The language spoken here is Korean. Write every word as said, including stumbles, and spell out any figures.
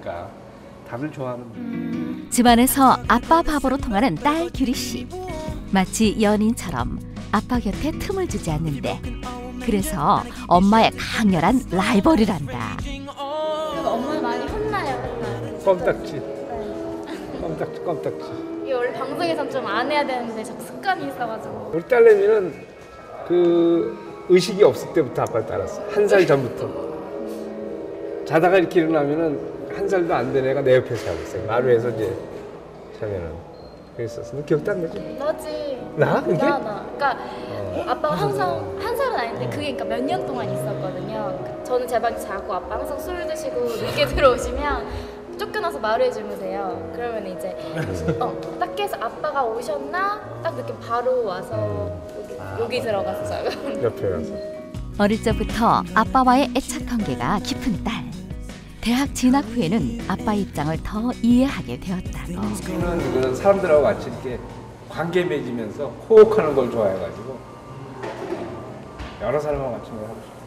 좋아하니까 다들 좋아하는. 집안에서 아빠 바보로 통하는 딸 규리 씨. 마치 연인처럼 아빠 곁에 틈을 주지 않는데 그래서 엄마의 강렬한 라이벌이란다. 엄마 많이 혼나요, 맨날. 껌딱지. 네. 껌딱지, 껌딱지. 이게 원래 방송에선 좀 안 해야 되는데 자꾸 습관이 있어가지고. 우리 딸내미는 그 의식이 없을 때부터 아빠를 따랐어. 한 살 전부터. 자다가 이렇게 일어나면은 한 살도 안 된 애가 내 옆에서 자고 있어요. 마루에서 이제 자면은. 그랬었어. 너 기억도 안 나지? 나지. 나? 그게? 나, 나. 그러니까 어. 아빠가 항상 한 살은 아닌데 그게 그러니까 몇 년 동안 있었거든요. 저는 제 방에 자고 아빠 항상 술 드시고 늦게 들어오시면 쫓겨나서 마루에 주무세요. 그러면 이제 어, 딱 깨서 아빠가 오셨나? 딱 느낌 바로 와서 여기, 여기 들어가서 자고. 옆에 가서. 어릴 적부터 아빠와의 애착 관계가 깊은 딸. 대학 진학 후에는 아빠 입장을 더 이해하게 되었다고. 저는 이거는 사람들하고 같이 이렇게 관계 맺으면서 호흡하는 걸 좋아해가지고 여러 사람하고 같이 뭘 하고 싶어요.